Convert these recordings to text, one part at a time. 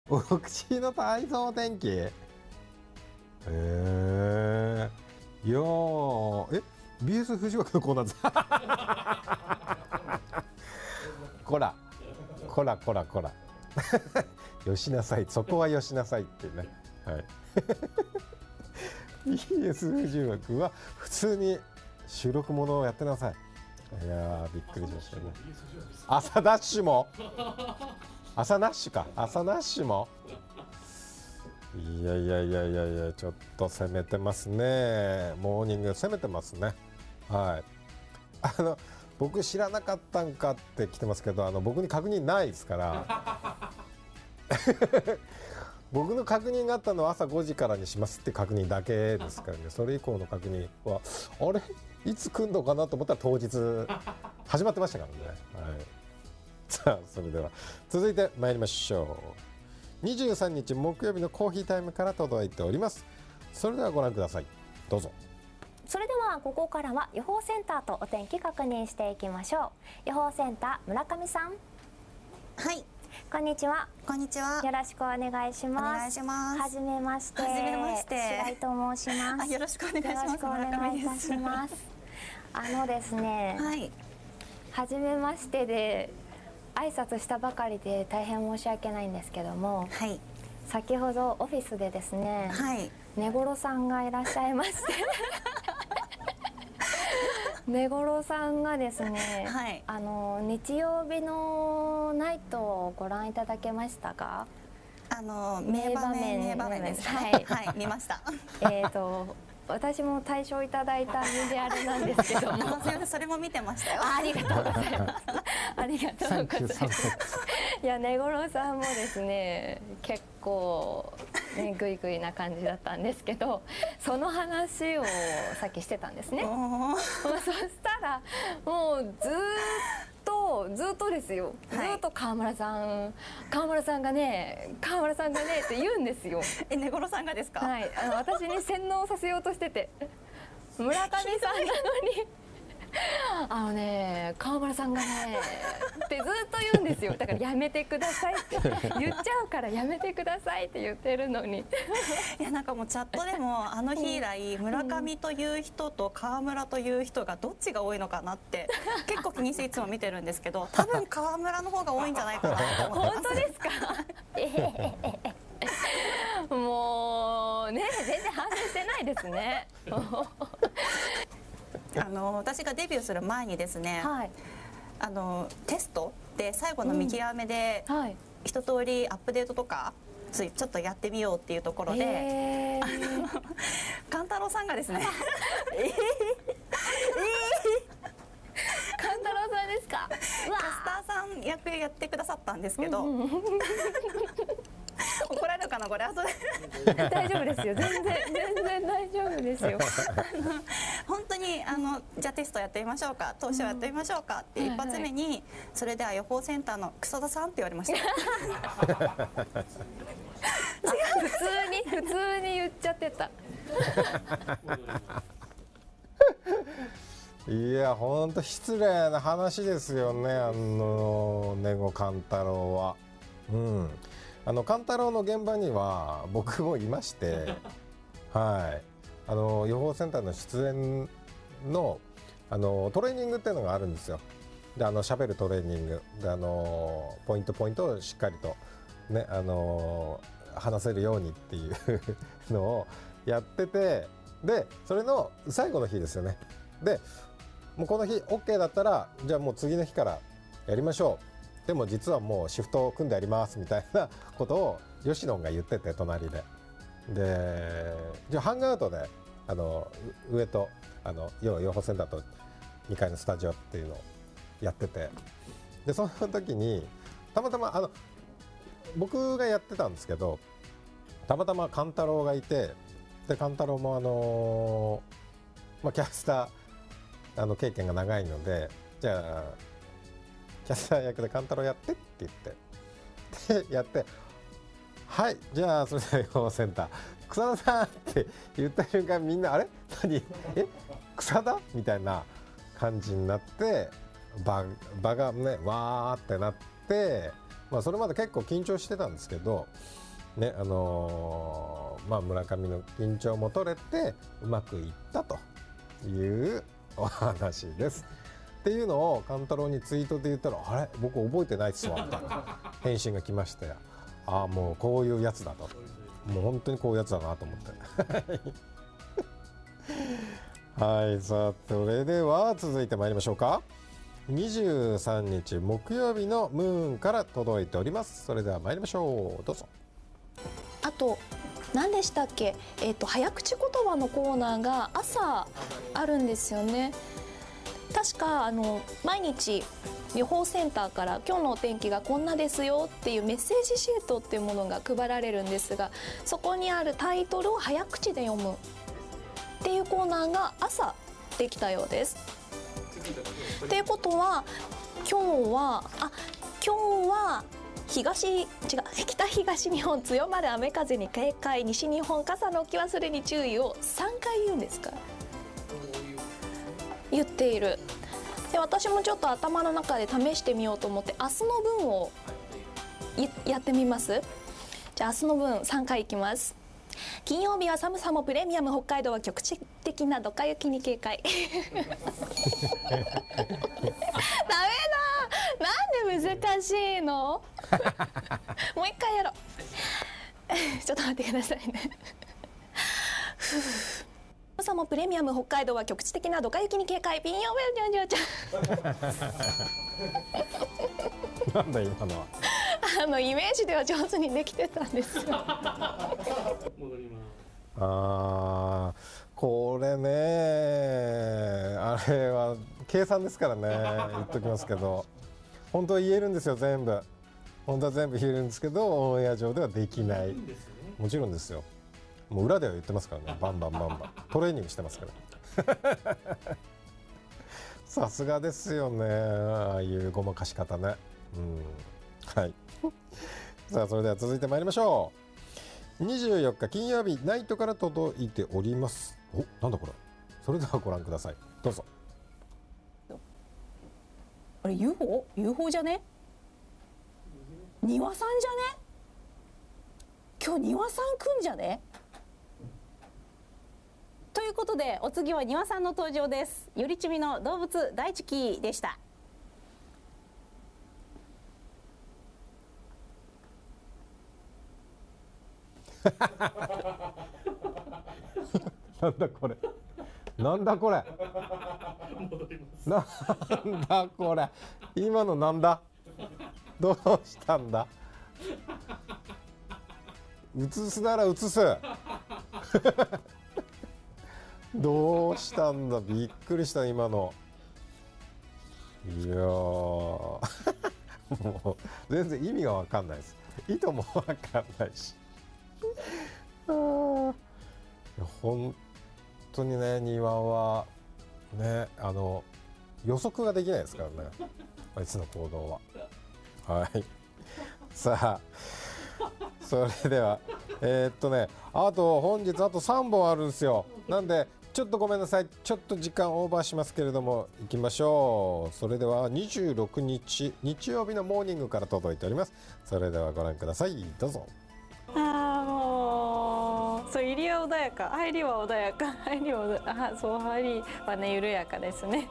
お口の体操天気。いやー、BS 藤枠のコーナーこらこらこらこらよしなさい、そこはよしなさいってね。はいBS 藤枠は普通に収録ものをやってなさい。いやー、びっくりしましたね。朝ダッシュも朝ナッシュか、朝ナッシュも。いやいやいやいやいや、ちょっと攻めてますね。モーニング攻めてますね。はい。僕知らなかったんかって来てますけど、僕に確認ないですから僕の確認があったのは朝5時からにしますって確認だけですからね。それ以降の確認はあれいつ来んのかなと思ったら当日始まってましたからね。はい、さあ、それでは続いて参りましょう。23日木曜日のコーヒータイムから届いております。それではご覧ください、どうぞ。 それではここからは予報センターとお天気確認していきましょう。予報センター村上さん。 はい、 こんにちは。 こんにちは。 よろしくお願いします。 お願いします。 はじめまして。 はじめまして。 白井と申します。 よろしくお願いします。 よろしくお願いいたします。ですね。 はい。 はじめましてで挨拶したばかりで大変申し訳ないんですけども。 はい。 先ほどオフィスでですね。 はい。 寝頃さんがいらっしゃいまして。寝頃さんがですね、 はい、 日曜日のナイトをご覧いただけましたか？ 名場面です。はい、はい、見ました。 私も対象いただいた身であれなんですけどもそれも見てましたよ。 ありがとうございます。ありがとうございます。いや、寝頃さんもですね、結構ね、グイグイな感じだったんですけど、その話をさっきしてたんですね。そしたらもうずっとですよ、ずっと川村さんがねって言うんですよ。 寝頃さんがですか？ はい、私に洗脳させようとしてて、村上さんなのに川村さんがねってずっと言うんですよ。だからやめてくださいって言っちゃうから、やめてくださいって言ってるのに。 いや、なんかもうチャットでもあの日以来、村上という人と川村という人がどっちが多いのかなって結構気にしていつも見てるんですけど、多分川村の方が多いんじゃないかなと思ってます。 本当ですか？もうね、全然反省してないですね。 私がデビューする前にですね、 はい、 テストで最後の見極めで、一通りアップデートとかちょっとやってみようっていうところで、勘太郎さんがですね勘太郎さんですか？ キャスターさん役やってくださったんですけど、怒られるかなこれ後で。 大丈夫ですよ、全然大丈夫ですよ。 本当にじゃあテストやってみましょうか、投資をやってみましょうかって一発目に、それでは予報センターの草田さんって言われました。 普通に言っちゃってた。 いや、ほんと失礼な話ですよね、根子勘太郎は。勘太郎の現場には僕もいましてはい、予報センターの出演のトレーニングっていうのがあるんですよ。で、喋るトレーニングで、ポイントをしっかりとね、話せるようにっていうのをやってて、でそれの最後の日ですよね。でもうこの日 OK だったら、じゃあもう次の日からやりましょう、でも実はもうシフトを組んでありますみたいなことを吉野が言ってて、隣で。で、じゃあハングアウトで上と要は予報センターと2階のスタジオっていうのをやってて、でその時にたまたま僕がやってたんですけど、たまたま勘太郎がいて、で勘太郎もキャスター経験が長いので、じゃあキャスター役で勘太郎やってって言ってでやって、はい、じゃあそれでは予報センター草田さんって言った瞬間、みんなあれ何草田みたいな感じになって、場がねわーってなって、 それまで結構緊張してたんですけどね、村上の緊張も取れてうまくいったというお話です。っていうのを勘太郎にツイートで言ったら、あれ僕覚えてないっすわみたいな返信が来まして、ああもうこういうやつだと、もう本当にこういうやつだなと思ってはい、さあそれでは続いてまいりましょうか。23日木曜日のムーンから届いております。それでは参りましょう、どうぞ。 あと何でしたっけ、早口言葉のコーナーが朝あるんですよね。確か毎日予報センターから今日のお天気がこんなですよっていうメッセージシートっていうものが配られるんですが、そこにあるタイトルを早口で読むっていうコーナーが朝できたようです。っていうことは今日は北東日本強まる雨風に警戒、西日本傘の置き忘れに注意を3回言うんですか、言っている。で私もちょっと頭の中で試してみようと思って明日の分をやってみます。じゃあ明日の分3回いきます。金曜日は寒さもプレミアム、北海道は局地的なドカ雪に警戒ダメだ、なんで難しいのもう一回やろうちょっと待ってくださいね寒さもプレミアム、北海道は局地的なドカ雪に警戒、ピンヨウェルジョンジョンなんだ今のはイメージでは上手にできてたんですよこれね、あれは計算ですからね、言っときますけど、本当は言えるんですよ、全部。本当は全部言えるんですけど、オンエア上ではできない。もちろんですよ。もう裏では言ってますからね、バンバンバンバントレーニングしてますからさすがですよね、ああいうごまかし方ね。はいさあそれでは続いてまいりましょう。24日金曜日ナイトから届いております。お、なんだこれ。それではご覧ください、どうぞ。 あれ UFO じゃね、庭さんじゃね、今日庭さん来んじゃね。ということでお次は庭さんの登場です。よりちみの動物大好きでしたなんだこれ、なんだこれ、なんだこれ、今のなんだ、どうしたんだ、映すなら映すどうしたんだ、びっくりした今の。いやーもう全然意味が分かんないです。意図も分かんないし本当にね、庭はね、予測ができないですからね、あいつの行動は。はいさあそれではあと本日あと3本あるんですよ。なんでちょっとごめんなさい、ちょっと時間オーバーしますけれども行きましょう。それでは26日日曜日のモーニングから届いております。それではご覧ください、どうぞ。 もうそう、入りは穏やか、入りは穏やか、入りはね緩やかですね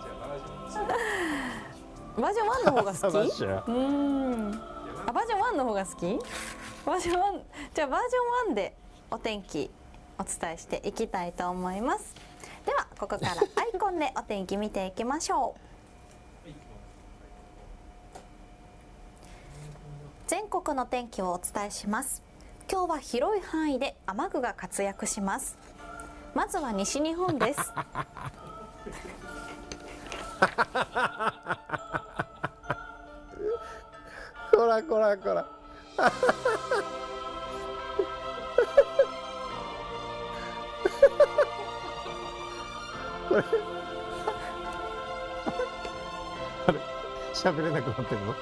バージョン1の方が好きバージョン1の方が好き。バージョン1、じゃあバージョン1でお天気お伝えしていきたいと思います。ではここからアイコンでお天気見ていきましょう全国の天気をお伝えします。今日は広い範囲で雨具が活躍します。まずは西日本ですこらこらこらこれあれ喋れなくなってるの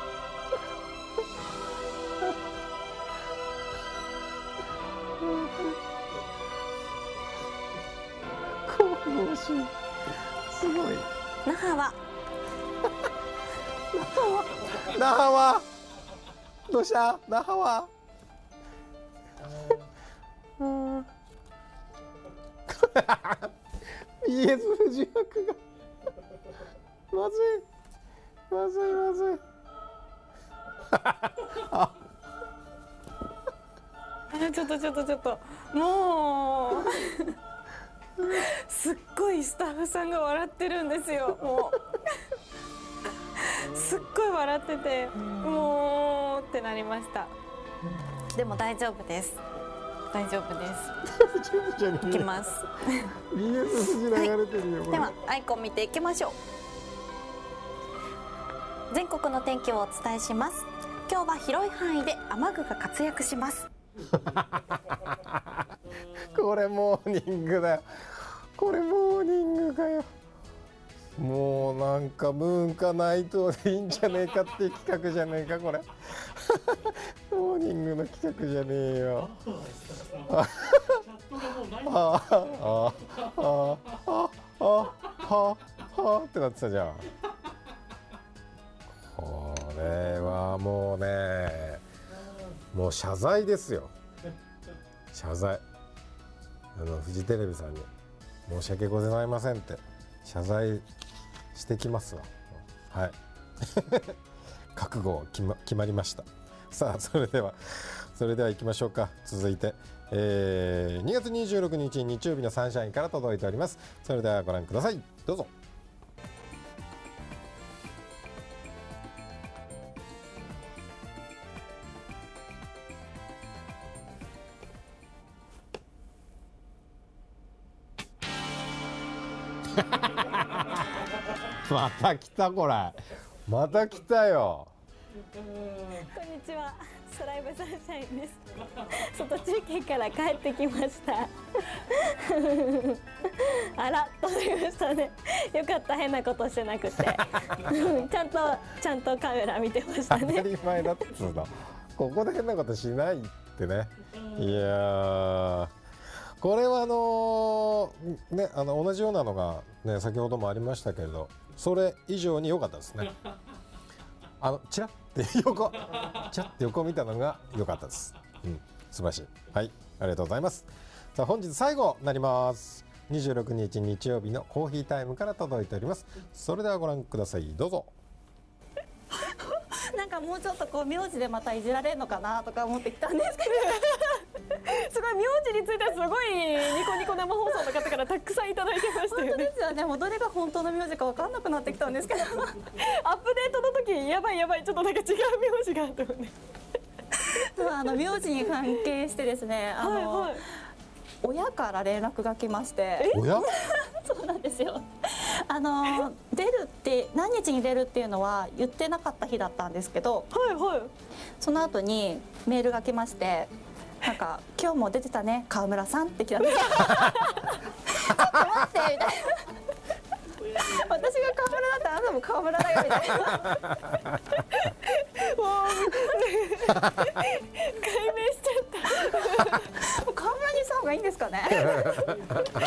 面白い、すごい。 那覇は那覇はどうした那覇は。BS 富士枠がまずいまずいまずいちょっともうすっごいスタッフさんが笑ってるんですよ。もうすっごい笑ってて、もうってなりました。でも大丈夫です。大丈夫です。いきます。 BS 富士流れてるよ、これ。 ではアイコン見ていきましょう。全国の天気をお伝えします。今日は広い範囲で雨具が活躍します。 これモーニングだよ。これモーニングかよ。もうなんかムーンかナイトでいいんじゃねえかっていう企画じゃねえかこれ。モーニングの企画じゃねえよ。ってなってたじゃん。これはもうね、もう謝罪ですよ。謝罪。フジテレビさんに申し訳ございませんって謝罪してきますわ。はい。覚悟決まりました。さあそれでは行きましょうか。続いて、2月26日日曜日のサンシャインから届いております。それではご覧ください。どうぞ。また来たこれ。また来たよ。 こんにちは、ソライブサンシャインです。外中継から帰ってきました。あら、届きましたね。よかった、変なことしてなくて。ちゃんとカメラ見てましたね。 当たり前だっつうの。ここで変なことしないってね。いやー、これはね、同じようなのがね、先ほどもありましたけど、それ以上に良かったですね。チラッて横を見たのが良かったです。素晴らしい。はい、ありがとうございます。さあ本日最後になります。26日日曜日のコーヒータイムから届いております。それではご覧ください。どうぞ。 なんかもうちょっとこう名字でまたいじられるのかなとか思ってきたんですけどすごい名字についてはすごいニコニコ生放送の方からたくさんいただいてましたよね。 本当ですよね。もうどれが本当の名字か分かんなくなってきたんですけどアップデートの時やばいちょっとなんか違う名字がと思って名字に関係してですね、親から連絡が来まして。 親？ そうなんですよ。出るって何日に出るっていうのは言ってなかった日だったんですけど、その後にメールが来まして、なんか今日も出てたね川村さんって来たんですよ。ちょっと待ってみたいな。私が川村だったらあなたも川村だよみたいな。 解明しちゃった。 もう川村にした方がいいんですかね。 ダメですよ。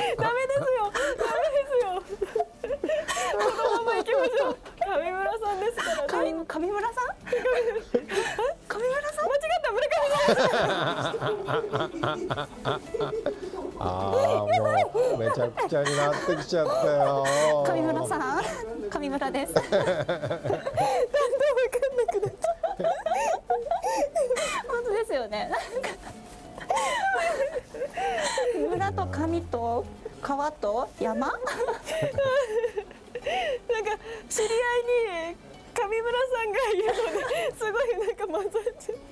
このまま行きましょう。上村さんですからね。 上村さん？上村さん？ 間違った、村上さん。 もうめちゃくちゃになってきちゃったよ。 上村さん、上村です。だんだん分かんなくなっちゃった。本当ですよね。村と上と川と山。なんか知り合いに上村さんがいるのですごいなんか混ざっちゃって。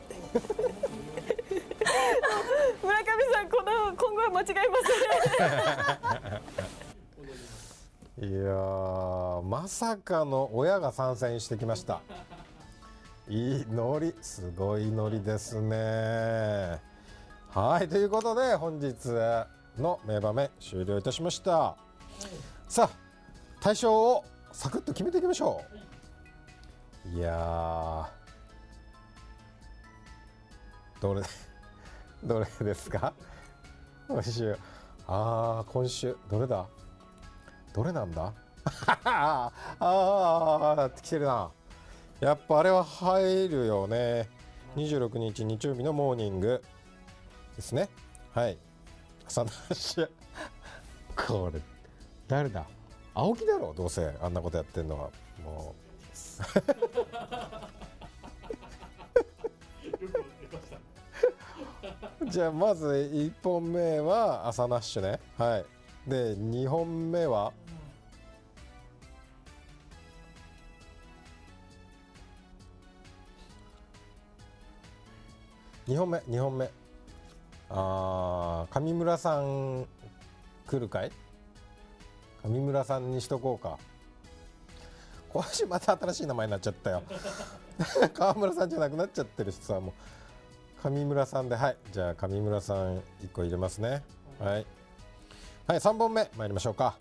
村上さん、今後は間違えません。いやー、まさかの親が参戦してきました。いいノリ、すごいノリですね。はい、ということで本日の名場面終了いたしました。さあ、対象をサクッと決めていきましょう。いやー、どれですか？今週どれだ？どれなんだ？ってきてるな。やっぱあれは入るよね。 26日日曜日のモーニングですね。はい。朝ナッシュこれ誰だ、青木だろ、どうせあんなことやってんのは。もうじゃあまず1本目は朝ナッシュね。はい。で2本目は2本目上村さん来るかい。上村さんにしとこうか。今週また新しい名前になっちゃったよ川村さんじゃなくなっちゃってるしさ、もう上村さんで。はい、じゃあ上村さん1個入れますね。はい、はい、3本目参りましょうか。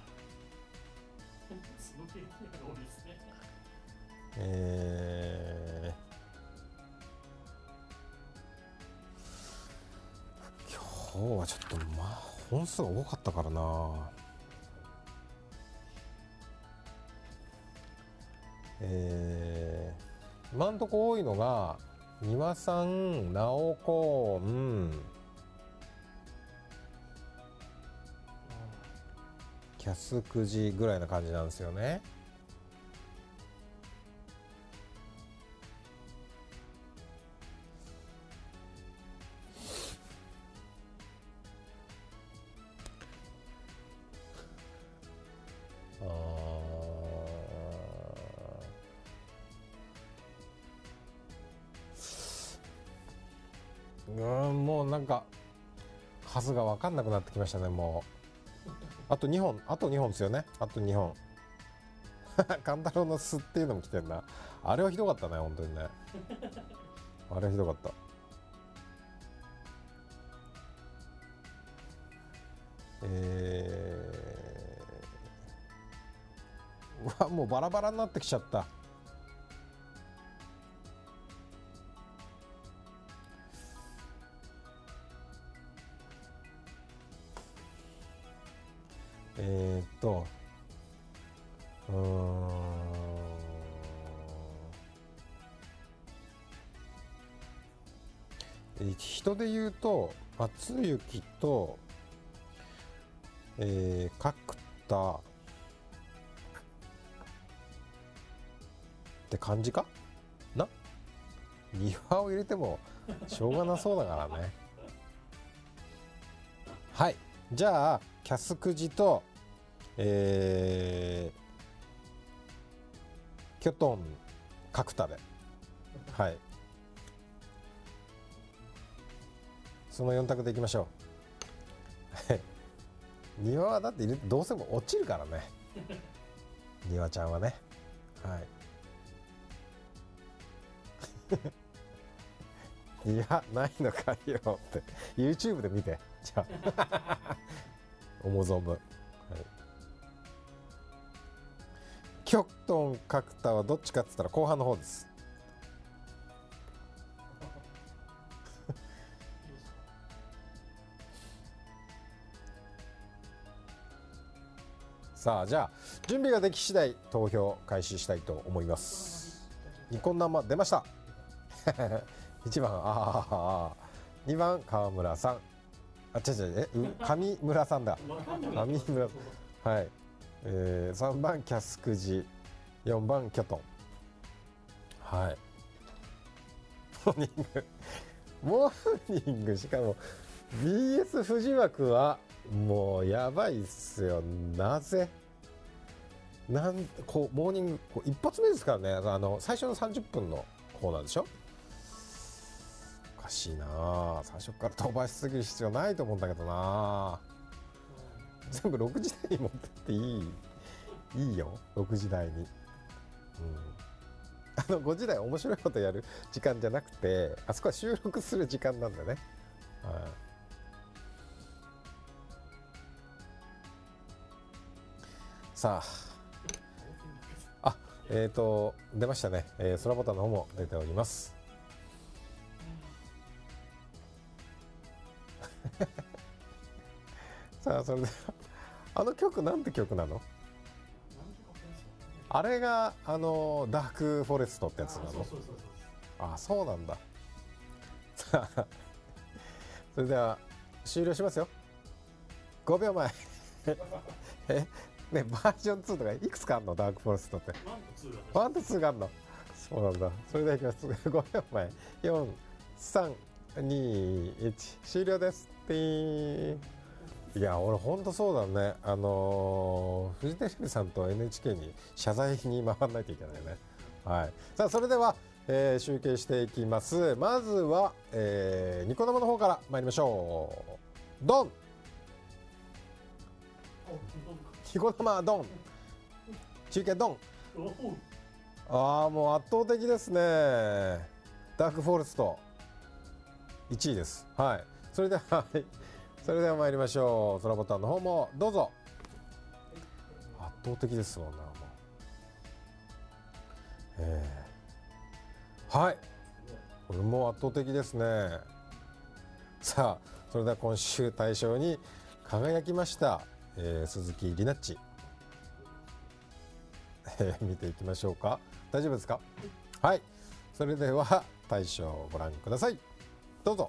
今日はちょっと本数が多かったからな。今んとこ多いのが三輪さん、直子、キャスくじぐらいな感じなんですよね。もうなんか数が分かんなくなってきましたね。もうあと2本ですよね。あと2本勘太郎の巣っていうのも来てんな。あれはひどかったね、本当にね。あれはひどかった。うわ、もうバラバラになってきちゃった。人で言うと松雪と、角田って感じかな。庭を入れてもしょうがなそうだからね。はい、じゃあキャスくじとキョトン角田で、はい、その4択でいきましょう。庭はだってどうせも落ちるからね庭ちゃんはね。はい庭ないのかよって YouTube で見て、じゃあ思う存分。はい、キョトン角田はどっちかって言ったら後半の方です。さあ、じゃあ準備ができ次第投票開始したいと思います。ニコン生出ました1番2番川村さん、上村さんだ。上村、はい、3番キャスくじ、4番キョトン。はい、モーニングしかも BS 富士枠はもうやばいっすよ。なぜモーニング一発目ですからね。最初の30分のコーナーでしょ。おかしいな、最初から飛ばしすぎる必要ないと思うんだけどな。全部6時台に持ってっていいよ、6時台に。5時台面白いことやる時間じゃなくて、あそこは収録する時間なんだね。さあ、出ましたね。空ボタンの方も出ております。さあ、それであの曲なんて曲なの？あれがダークフォレストってやつなの？あ、そうなんだ。 それでは終了しますよ。5秒前ね、バージョン2とかいくつかあるの？ダークフォレストって1と2があるの？そうなんだ。それではいきます。5秒前。4、3、2、1終了です。ピーン。いや俺ほんとそうだね。フジテレビさんと NHK に謝罪に回らないといけないね。はい、さあそれでは、集計していきます。まずは、ニコ生の方から参りましょう。ドン。ニコ生ドン。中継ドン。ああもう圧倒的ですね。ダークフォレスト1位です。はい。それでは参りましょう。空ボタンの方もどうぞ。圧倒的ですもんな。はい。これも圧倒的ですね。さあそれでは今週大賞に輝きました、鈴木里奈っち、見ていきましょうか。大丈夫ですか？はい。それでは大賞をご覧ください。どうぞ。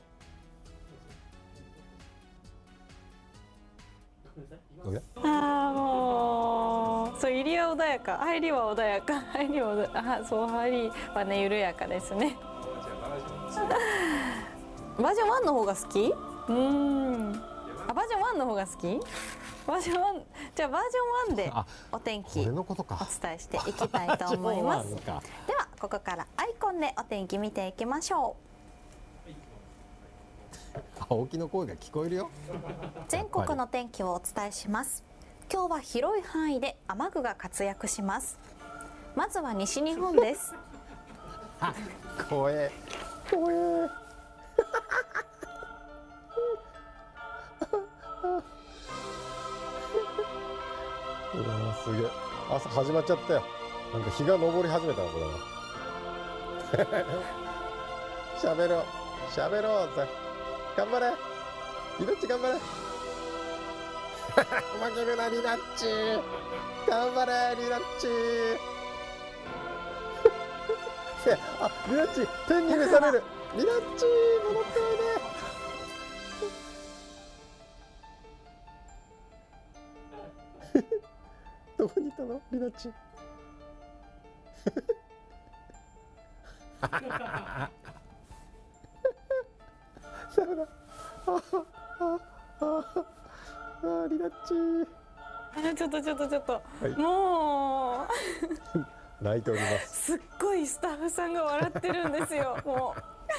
もうそう入りは穏やか、入りは穏やか、入りはね緩やかですね。バージョン1の方が好き？バージョン1の方が好き？バージョン1、じゃあバージョン1でお天気お伝えしていきたいと思います。ではここからアイコンでお天気見ていきましょう。 青木の声が聞こえるよ。 全国の天気をお伝えします。今日は広い範囲で雨具が活躍します。まずは西日本です。 怖え怖えうわすげえ。朝始まっちゃったよ。なんか日が昇り始めたのこれは。喋ろうぜ。頑張れリナッチ頑張れ負けるなリナッチ頑張れリナッチあリナッチ天に召されるリナッチ戻っておいでどこにいたのリナッチダメだ。リナッチ。 ちょっと、 はい、 もう泣いております。 すっごいスタッフさんが笑ってるんですよ。も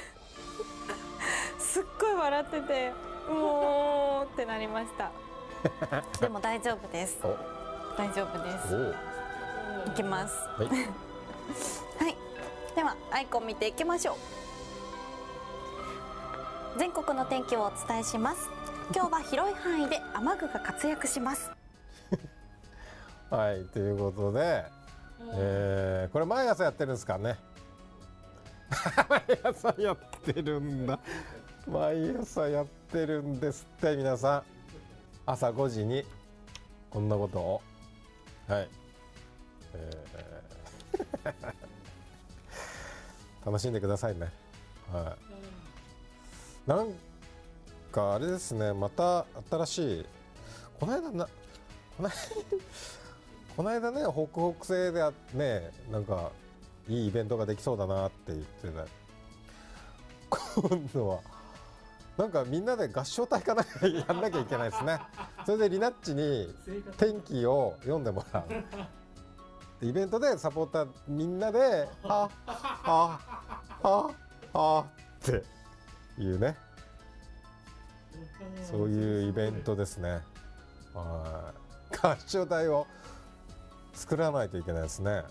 うすっごい笑ってて、もうってなりました。でも大丈夫です。大丈夫です。いきます。はい。はい。ではアイコン見ていきましょう。全国の天気をお伝えします。今日は広い範囲で雨具が活躍します。 はいということで、これ毎朝やってるんですかね。毎朝やってるんだ。毎朝やってるんですって皆さん。朝5時にこんなことをはい、楽しんでくださいね。はい。なんかあれですね、また新しいこの間ね、北北西でね、なんかいいイベントができそうだなって言ってた。今度はなんかみんなで合唱隊かなやんなきゃいけないですね。それでリナッチに天気を読んでもらう。イベントでサポーターみんなで「はははは」っていうね、そういうイベントですね。合唱隊を作らないといけないですね。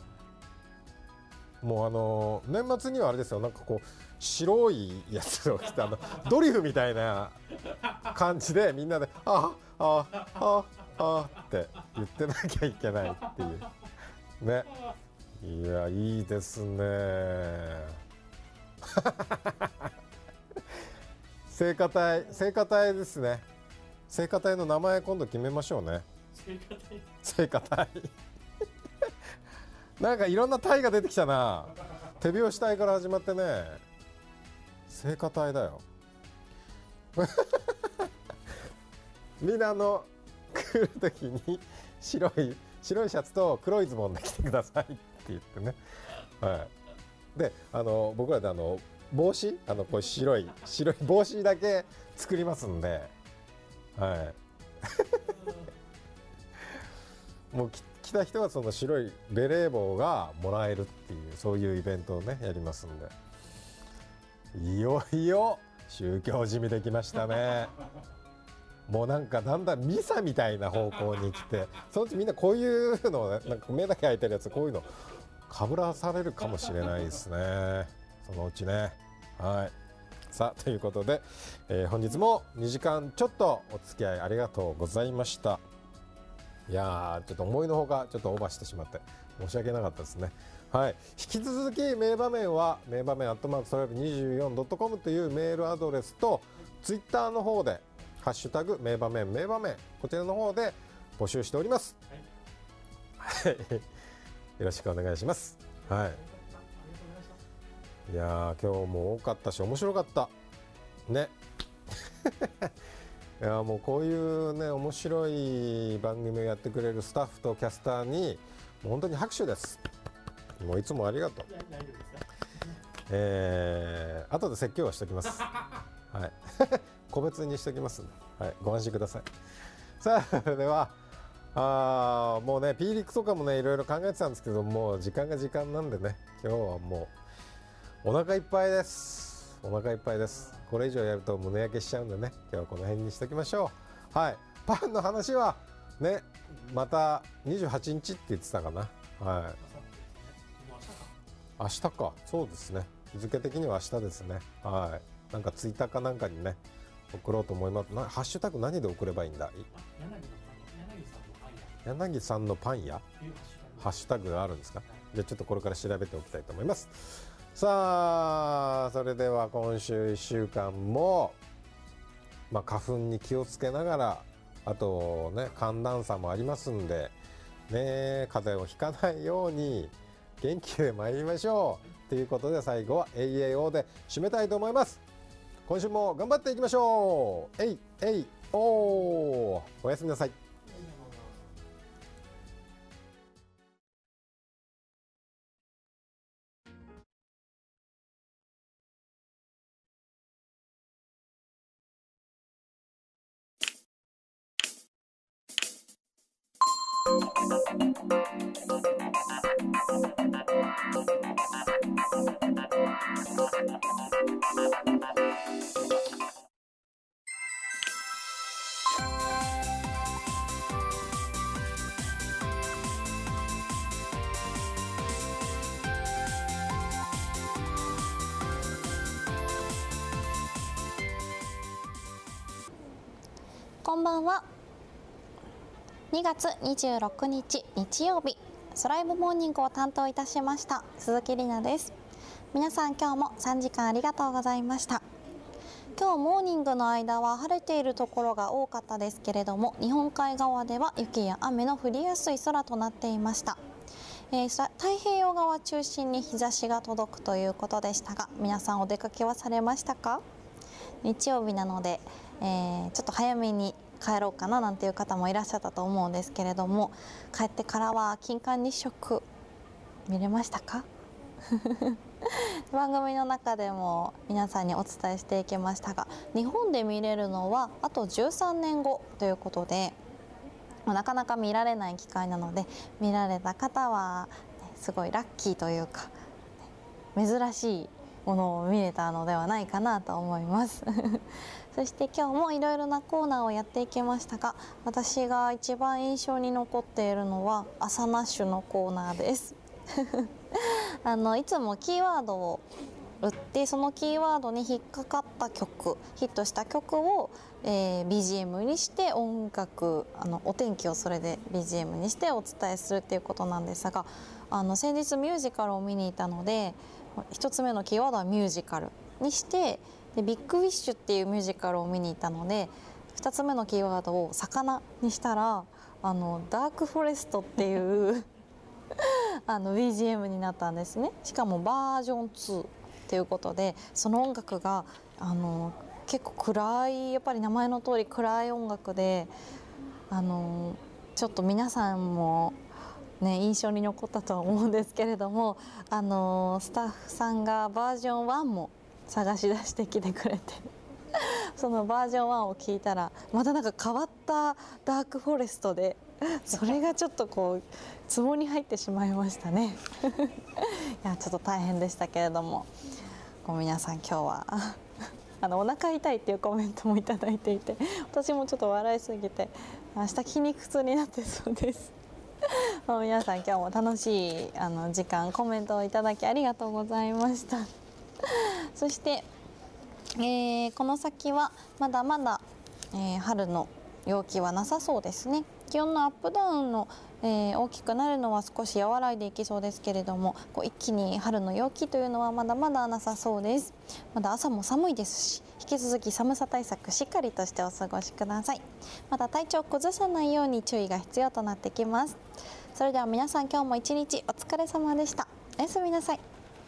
もう年末にはあれですよ、なんかこう白いやつを着たドリフみたいな感じでみんなで「ああああ」って言ってなきゃいけないっていうね。いやいいですね。聖歌隊ですね。聖歌隊の名前今度決めましょうね。聖歌隊なんかいろんな隊が出てきたな。手拍子隊から始まってね、 聖歌隊だよみんな来る時に白いシャツと黒いズボンで着てくださいって言ってね、はい、で僕らで帽子こう白い帽子だけ作りますんで、はいもう来た人はその白いベレー帽がもらえるっていうそういうイベントをねやりますんで、いよいよ宗教じみできましたねもうなんかだんだんミサみたいな方向に来て、そのうちみんなこういうのをね、なんか目だけ開いてるやつこういうのかぶらされるかもしれないですね、そのうちね。はい、さあということで、本日も2時間ちょっとお付き合いありがとうございました。いやーちょっと思いのほかちょっとオーバーしてしまって申し訳なかったですね。はい、引き続き名場面は名場面@24.com というメールアドレスとツイッターの方でハッシュタグ名場面こちらの方で募集しております。はい、よろしくお願いします。はい、いやー今日も多かったし面白かったねいやもうこういうね面白い番組をやってくれるスタッフとキャスターにもう本当に拍手です。もういつもありがとう。後で説教はしておきます。はい個別にしておきますんで、はい、ご安心ください。さあそれではもうね P リックとかもねいろいろ考えてたんですけどもう時間が時間なんでね今日はもうお腹いっぱいです。お腹いっぱいです。これ以上やると胸焼けしちゃうんでね今日はこの辺にしておきましょう。はい、パンの話はねまた28日って言ってたかな。はい、明日か。そうですね、日付的には明日ですね。はい、なんかツイッターかなんかにね送ろうと思います。ハッシュタグ何で送ればいいんだ。柳さんのパン屋ハッシュタグがあるんですか。じゃあちょっとこれから調べておきたいと思います。さあそれでは今週1週間も、花粉に気をつけながら、あとね寒暖差もありますんでね、風邪をひかないように元気で参りましょうということで、最後は AAO で締めたいと思います。今週も頑張っていきましょう。おやすみなさい。 こんばんは。2月26日日曜日、ソライブモーニングを担当いたしました鈴木里奈です。皆さん今日も3時間ありがとうございました。今日モーニングの間は晴れているところが多かったですけれども、日本海側では雪や雨の降りやすい空となっていました。太平洋側中心に日差しが届くということでしたが、皆さんお出かけはされましたか？日曜日なので、ちょっと早めに帰ろうかななんていう方もいらっしゃったと思うんですけれども、帰ってからは金環日食見れましたか？番組の中でも皆さんにお伝えしていきましたが、日本で見れるのはあと13年後ということで、なかなか見られない機会なので、見られた方は、すごいラッキーというか珍しいものを見れたのではないかなと思いますそして今日もいろいろなコーナーをやっていきましたが、私が一番印象に残っているのは朝ナッシュのコーナーですいつもキーワードを打って、そのキーワードに引っかかった曲、ヒットした曲を、BGM にして音楽、お天気をそれで BGM にしてお伝えするっていうことなんですが、先日ミュージカルを見に行ったので、1つ目のキーワードはミュージカルにして、でビッグウィッシュっていうミュージカルを見に行ったので、2つ目のキーワードを魚にしたら、ダークフォレストっていうBGM になったんですね。しかもバージョン2 ということで、その音楽が結構暗い、やっぱり名前の通り暗い音楽で、ちょっと皆さんもね印象に残ったとは思うんですけれども、スタッフさんがバージョン1も探し出してきてくれてそのバージョン1を聞いたらまたなんか変わったダークフォレストで、それがちょっとこうツボに入ってしまいましたねいやちょっと大変でしたけれども、皆さん今日はお腹痛いっていうコメントもいただいていて、私もちょっと笑いすぎて明日筋肉痛になってそうです皆さん今日も楽しい時間コメントをいただきありがとうございましたそして、この先はまだまだ、春の陽気はなさそうですね。気温のアップダウンの、大きくなるのは少し和らいでいきそうですけれども、一気に春の陽気というのはまだまだなさそうです。まだ朝も寒いですし、引き続き寒さ対策しっかりとしてお過ごしください。また体調を崩さないように注意が必要となってきます。それでは皆さん今日も一日お疲れ様でした。おやすみなさい。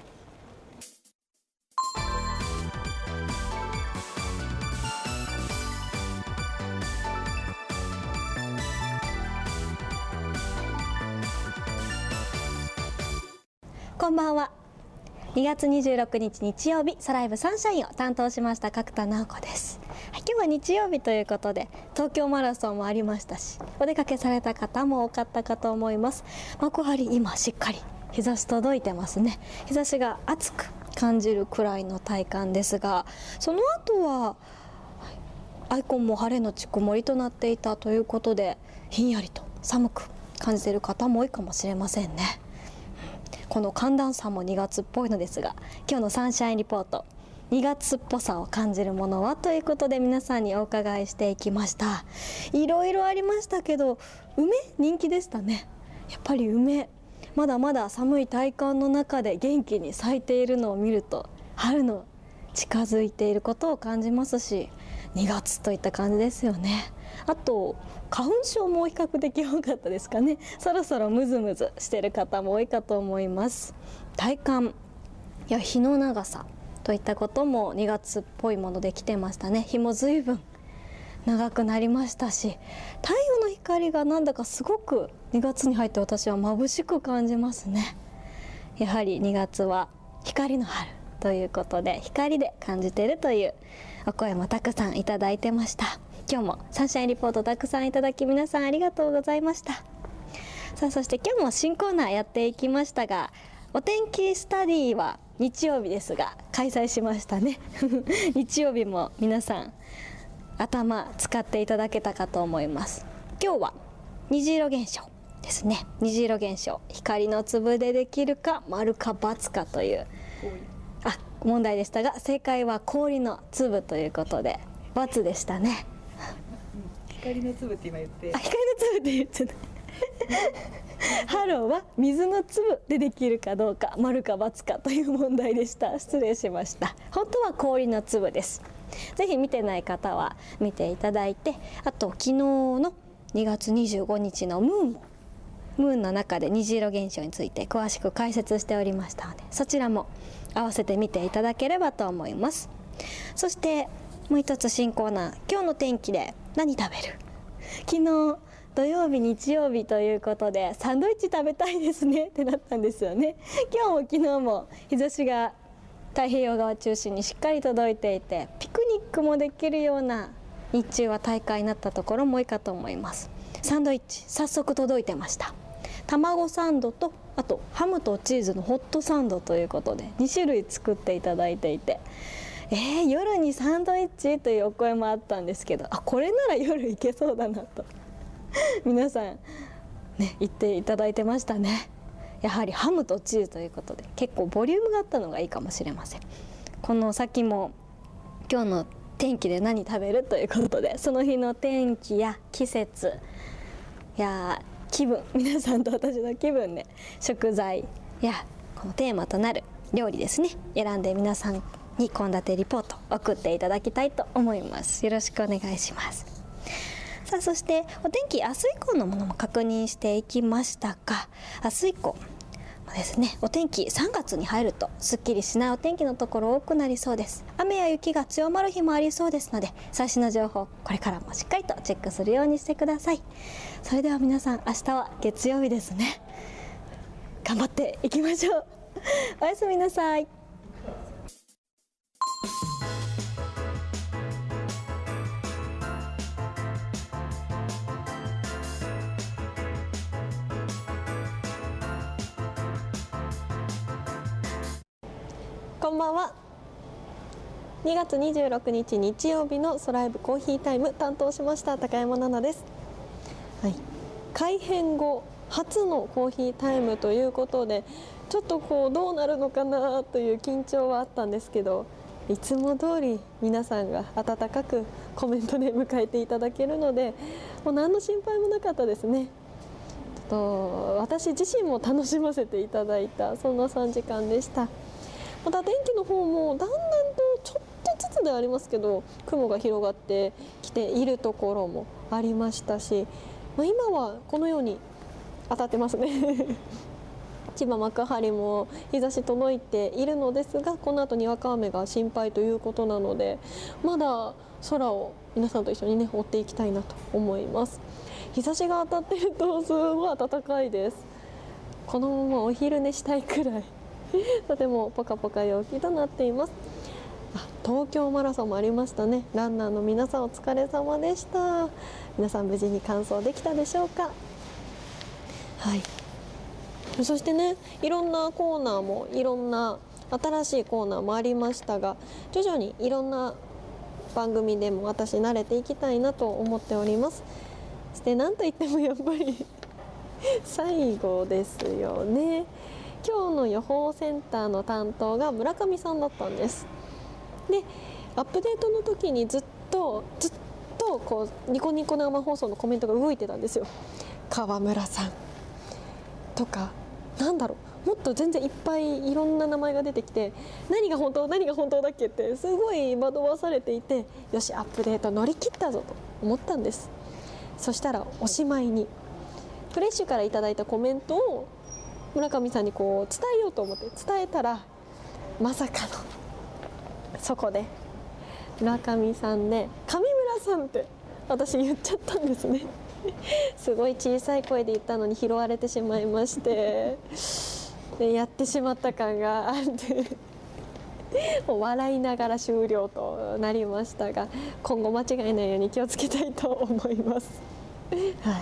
こんばんは。2月26日日曜日、ソライブサンシャインを担当しました角田直子です。今日は日曜日ということで東京マラソンもありましたし、お出かけされた方も多かったかと思います。幕張、今しっかり日差し届いてますね。日差しが暑く感じるくらいの体感ですが、その後はアイコンも晴れのち曇りとなっていたということで、ひんやりと寒く感じている方も多いかもしれませんね。この寒暖差も2月っぽいのですが、今日のサンシャインリポート、2月っぽさを感じるものはということで皆さんにお伺いしていきました。いろいろありましたけど、梅人気でしたね。やっぱり梅、まだまだ寒い体感の中で元気に咲いているのを見ると、春の近づいていることを感じますし、2月といった感じですよね。あと花粉症も比較的多かったですかね。そろそろムズムズしてる方も多いかと思います。体感や日の長さといったことも2月っぽいもので来てましたね。日も随分長くなりましたし、太陽の光がなんだかすごく2月に入って私は眩しく感じますね。やはり2月は光の春ということで、光で感じているというお声もたくさんいただいてました。今日もサンシャインリポートたくさんいただき皆さんありがとうございました。さあ、そして今日も新コーナーやっていきましたが、お天気スタディは日曜日ですが開催しましたね日曜日も皆さん頭使っていただけたかと思います。今日は虹色現象ですね。虹色現象、光の粒でできるか丸か×かという問題でしたが、正解は氷の粒ということで×でしたね。 光の粒って今言って、 光の粒って言ってたハローは水の粒でできるかどうか丸か×かという問題でした。失礼しました。本当は氷の粒です。ぜひ見てない方は見ていただいて、あと昨日の2月25日のムーンの中で虹色現象について詳しく解説しておりましたので、そちらも合わせて見ていただければと思います。そしてもう一つ新コーナー、今日の天気で何食べる。昨日土曜日日曜日ということでサンドイッチ食べたいですねってなったんですよね。今日も昨日も日差しが太平洋側中心にしっかり届いていて、ピクニックもできるような日中は大会になったところも多いかと思います。サンドイッチ早速届いてました。卵サンドとあとハムとチーズのホットサンドということで2種類作っていただいていて、夜にサンドイッチというお声もあったんですけど、これなら夜いけそうだなと皆さんね言っていただいてましたね。やはりハムとチーズということで結構ボリュームがあったのがいいかもしれません。この先も今日の天気で何食べるということで、その日の天気や季節や気分、皆さんと私の気分で食材やこのテーマとなる料理ですね、選んで皆さんに献立リポート送っていただきたいと思います。よろしくお願いします。さあ、そしてお天気明日以降のものも確認していきましたが、明日以降ですね、お天気3月に入るとすっきりしないお天気のところ多くなりそうです。雨や雪が強まる日もありそうですので、最新の情報これからもしっかりとチェックするようにしてください。それでは皆さん、明日は月曜日ですね。頑張っていきましょう。おやすみなさい。こんばんは。2月26日日曜日のソライブコーヒータイム、担当しました高山奈々です。はい、改編後初のコーヒータイムということで、ちょっとどうなるのかなという緊張はあったんですけど、いつも通り皆さんが温かくコメントで迎えていただけるので、もう何の心配もなかったですね。私自身も楽しませていただいた、そんな3時間でした。また天気の方もだんだんとちょっとずつではありますけど、雲が広がってきているところもありましたし、今はこのように当たってますね千葉幕張も日差し届いているのですが、この後にわか雨が心配ということなので、まだ空を皆さんと一緒にね追っていきたいなと思います。日差しが当たっているとすごい暖かいです。このままお昼寝したいくらいとてもポカポカ陽気となっています。東京マラソンもありましたね。ランナーの皆さんお疲れ様でした。皆さん無事に完走できたでしょうか。はい、そしてね、いろんなコーナーもいろんな新しいコーナーもありましたが、徐々にいろんな番組でも私慣れていきたいなと思っております。そしてなんといってもやっぱり最後ですよね。今日の予報センターの担当が村上さんだったんです。で、アップデートの時にずっとニコニコ生放送のコメントが動いてたんですよ。川村さんとか、なんだろう、もっと全然いっぱいいろんな名前が出てきて、何が本当だっけってすごい惑わされていて、よしアップデート乗り切ったぞと思ったんです。そしたらおしまいにフレッシュからいただいたコメントを村上さんに伝えようと思って伝えたら、まさかのそこで村上さんで上村さんって私言っちゃったんですねすごい小さい声で言ったのに拾われてしまいまして、でやってしまった感があって笑いながら終了となりましたが、今後間違えないように気をつけたいと思いますはい、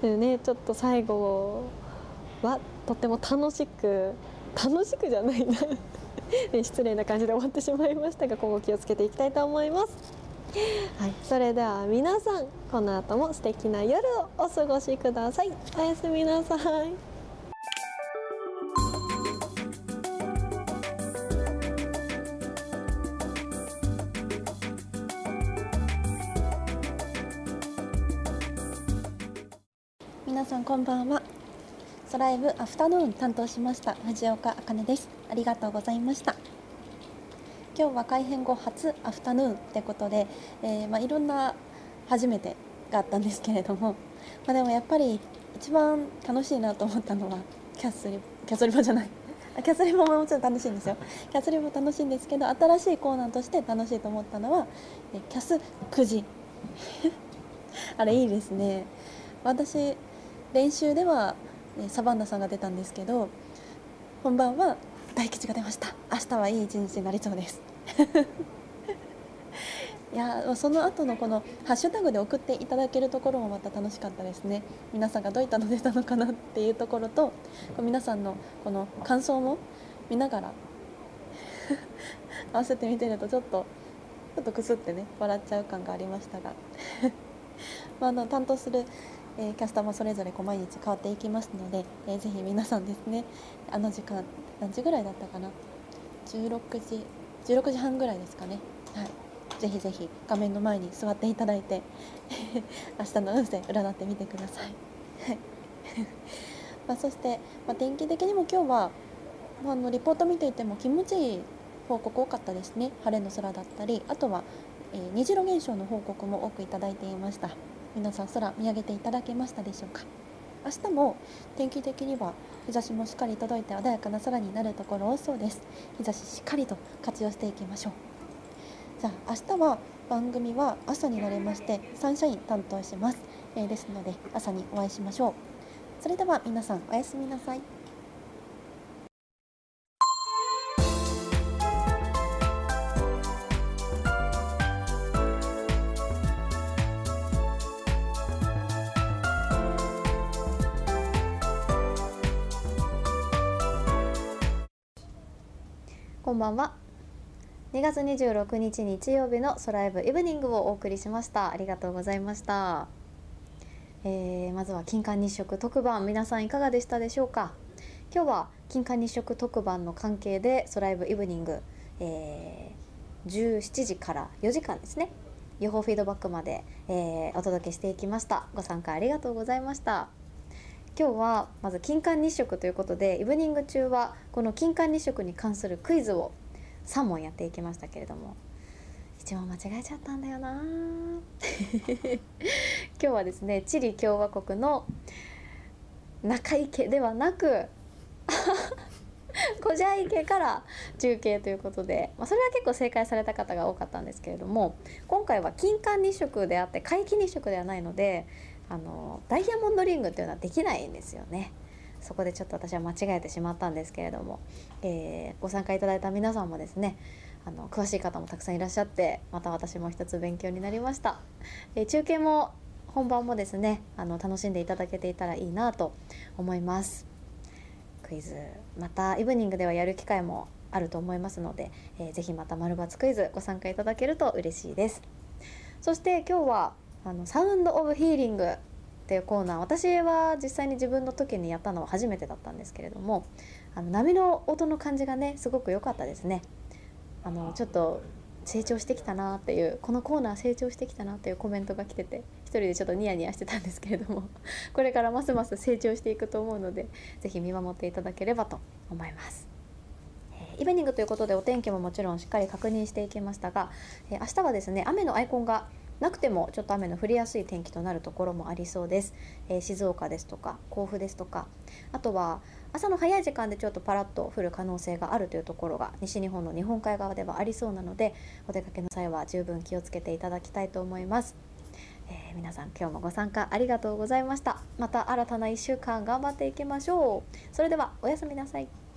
でね、ちょっと最後はとっても楽しくじゃないな失礼な感じで終わってしまいましたが、今後気をつけていきたいと思います。はい、それでは皆さん、この後も素敵な夜をお過ごしください。おやすみなさい。 皆さんこんばんは。ソライブアフタヌーン担当しました藤岡茜です。ありがとうございました。今日は改編後初アフタヌーンってことで、いろんな初めてがあったんですけれども、でもやっぱり一番楽しいなと思ったのはキャスリボじゃないキャスリボももちろん楽しいんですよ。キャスリボ楽しいんですけど、新しいコーナーとして楽しいと思ったのはキャス9時あれいいですね。私練習ではサバンナさんが出たんですけど、本番は大吉が出ました。明日はいい一日になりそうですいや、その後のこのハッシュタグで送っていただけるところもまた楽しかったですね。皆さんがどういったの出たのかなっていうところと、皆さんのこの感想も見ながら合わせて見てるとちょっとくすってね笑っちゃう感がありましたが担当するキャスターもそれぞれ毎日変わっていきますので、ぜひ皆さんですね、あの時間何時ぐらいだったかな、16時半ぐらいですかね、はい、ぜひぜひ画面の前に座っていただいて明日の運勢占ってみてくださいそして、天気的にも今日は、リポート見ていても気持ちいい報告多かったですね。晴れの空だったり、あとは、虹色現象の報告も多くいただいていました。皆さん空見上げていただけましたでしょうか。 明日も天気的には日差しもしっかり届いて穏やかな空になるところ多そうです。日差ししっかりと活用していきましょう。じゃあ明日は番組は朝になりましてサンシャイン担当します、ですので朝にお会いしましょう。それでは皆さんおやすみなさい。 こんばんは。2月26日日曜日のソライブイブニングをお送りしました。ありがとうございました。まずは金環日食特番、皆さんいかがでしたでしょうか。今日は金環日食特番の関係でソライブイブニング、17時から4時間ですね、予報フィードバックまで、お届けしていきました。ご参加ありがとうございました。今日はまず金環日食ということで、イブニング中はこの金環日食に関するクイズを3問やっていきましたけれども、一問間違えちゃったんだよな今日はですね、チリ共和国の中池ではなくコジャ池から中継ということで、それは結構正解された方が多かったんですけれども、今回は金環日食であって皆既日食ではないので、ダイヤモンドリングっていうのはできないんですよね。そこでちょっと私は間違えてしまったんですけれども、ご参加いただいた皆さんもですね、詳しい方もたくさんいらっしゃって、また私も一つ勉強になりました。中継も本番もですね、楽しんでいただけていたらいいなと思います。クイズまたイブニングではやる機会もあると思いますので、ぜひまた丸×クイズご参加いただけると嬉しいです。そして今日はサウンドオブヒーリングっていうコーナー、私は実際に自分の時にやったのは初めてだったんですけれども、波の音の感じがねすごく良かったですね。ちょっと成長してきたなっていう、このコーナー成長してきたなっていうコメントが来てて、一人でちょっとニヤニヤしてたんですけれどもこれからますます成長していくと思うので、ぜひ見守っていただければと思います。イブニングということでお天気ももちろんしっかり確認していきましたが、明日はですね、雨のアイコンがなくてもちょっと雨の降りやすい天気となるところもありそうです。静岡ですとか甲府ですとか、あとは朝の早い時間でちょっとパラッと降る可能性があるというところが西日本の日本海側ではありそうなので、お出かけの際は十分気をつけていただきたいと思います。皆さん今日もご参加ありがとうございました。また新たな1週間頑張っていきましょう。それではおやすみなさい。